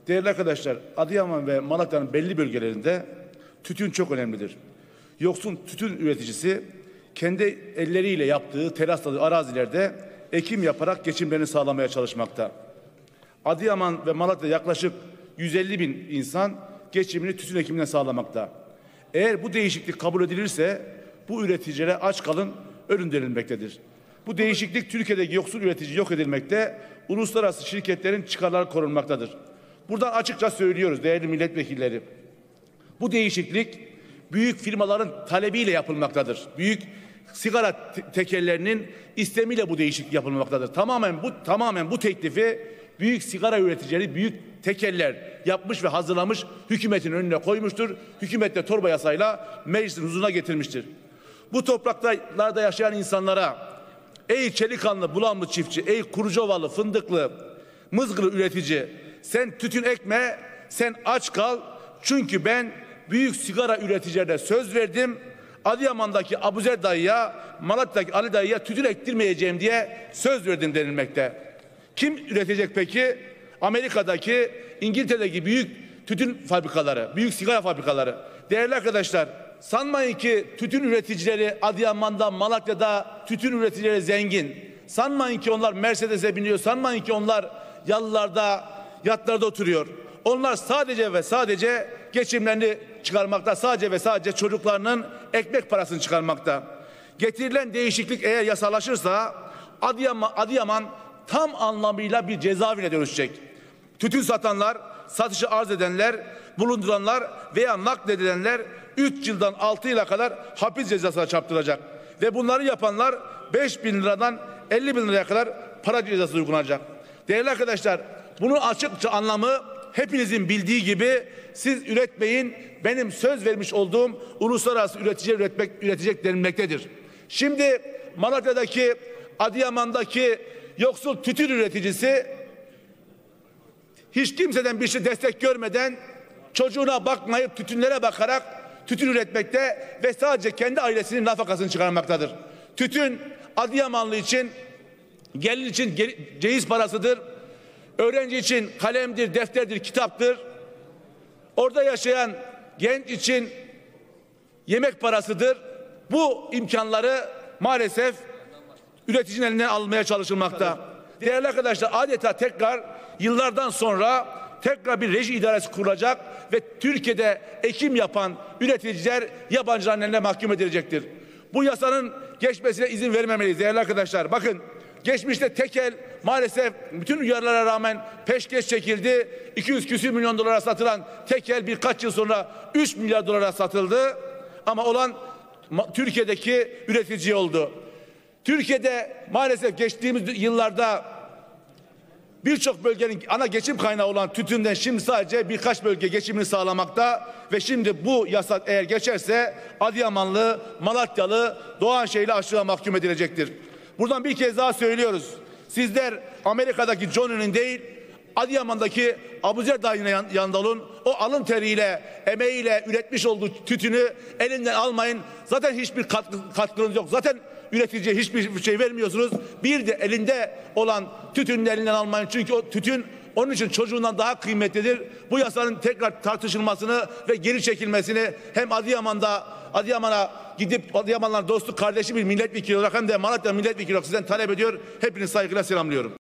Değerli arkadaşlar, Adıyaman ve Malatya'nın belli bölgelerinde tütün çok önemlidir. Yoksul tütün üreticisi kendi elleriyle yaptığı terasladığı arazilerde ekim yaparak geçimlerini sağlamaya çalışmakta. Adıyaman ve Malatya yaklaşık 150 bin insan geçimini tütün ekiminden sağlamakta. Eğer bu değişiklik kabul edilirse bu üreticilere aç kalın, ölün denilmektedir. Bu değişiklik Türkiye'deki yoksul üretici yok edilmekte, uluslararası şirketlerin çıkarları korunmaktadır. Buradan açıkça söylüyoruz değerli milletvekilleri. Bu değişiklik büyük firmaların talebiyle yapılmaktadır. Büyük sigara tekellerinin istemiyle bu değişiklik yapılmaktadır. Tamamen bu teklifi büyük sigara üreticileri, büyük tekeller yapmış ve hazırlamış, hükümetin önüne koymuştur. Hükümet de torba yasayla meclisin huzuruna getirmiştir. Bu topraklarda yaşayan insanlara ey Çelikanlı, Bulanlı çiftçi, ey Kurucovalı, Fındıklı, Mızgılı üretici, sen tütün ekme, sen aç kal. Çünkü ben büyük sigara üreticilerine söz verdim. Adıyaman'daki Abuzer dayıya, Malatya'daki Ali dayıya tütün ektirmeyeceğim diye söz verdim denilmekte. Kim üretecek peki? Amerika'daki, İngiltere'deki büyük tütün fabrikaları, büyük sigara fabrikaları. Değerli arkadaşlar, sanmayın ki tütün üreticileri Adıyaman'da, Malatya'da tütün üreticileri zengin. Sanmayın ki onlar Mercedes'e biniyor. Sanmayın ki onlar yalılarda, yatlarda oturuyor. Onlar sadece ve sadece geçimlerini çıkarmakta. Sadece ve sadece çocuklarının ekmek parasını çıkarmakta. Getirilen değişiklik eğer yasalaşırsa Adıyaman tam anlamıyla bir cezaevine dönüşecek. Tütün satanlar, satışı arz edenler, bulunduranlar veya nakledilenler 3 yıldan 6 yıla kadar hapis cezasına çarptırılacak. Ve bunları yapanlar 5 bin liradan 50 bin liraya kadar para cezası uygulanacak. Değerli arkadaşlar, bunun açıkça anlamı hepinizin bildiği gibi siz üretmeyin, benim söz vermiş olduğum uluslararası üreticiler üretecek denilmektedir. Şimdi Malatya'daki, Adıyaman'daki yoksul tütün üreticisi hiç kimseden bir şey destek görmeden çocuğuna bakmayıp tütünlere bakarak tütün üretmekte ve sadece kendi ailesinin nafakasını çıkarmaktadır. Tütün Adıyamanlı için, gelin için ceyiz parasıdır. Öğrenci için kalemdir, defterdir, kitaptır. Orada yaşayan genç için yemek parasıdır. Bu imkanları maalesef üreticinin elinden almaya çalışılmakta. Değerli arkadaşlar, adeta tekrar yıllardan sonra tekrar bir reji idaresi kurulacak ve Türkiye'de ekim yapan üreticiler yabancıların eline mahkum edilecektir. Bu yasanın geçmesine izin vermemeliyiz değerli arkadaşlar. Bakın, geçmişte tekel maalesef bütün uyarılara rağmen peşkeş çekildi. 200 küsür milyon dolara satılan tekel birkaç yıl sonra 3 milyar dolara satıldı. Ama olan Türkiye'deki üretici oldu. Türkiye'de maalesef geçtiğimiz yıllarda birçok bölgenin ana geçim kaynağı olan tütünden şimdi sadece birkaç bölge geçimini sağlamakta ve şimdi bu yasa eğer geçerse Adıyamanlı, Malatyalı, Doğanşehirli açlığa mahkum edilecektir. Buradan bir kez daha söylüyoruz. Sizler Amerika'daki Johnny'nin değil, Adıyaman'daki Abuzer dayının yanında olun. O alın teriyle, emeğiyle üretmiş olduğu tütünü elinden almayın. Zaten hiçbir katkınız yok. Zaten üreticiye hiçbir şey vermiyorsunuz. Bir de elinde olan tütünün elinden almayın. Çünkü o tütün onun için çocuğundan daha kıymetlidir. Bu yasanın tekrar tartışılmasını ve geri çekilmesini hem Adıyaman'a gidip Adıyaman'la dostluk kardeşi bir milletvekili olarak hem de Malatya milletvekili olarak sizden talep ediyor. Hepinizi saygıyla selamlıyorum.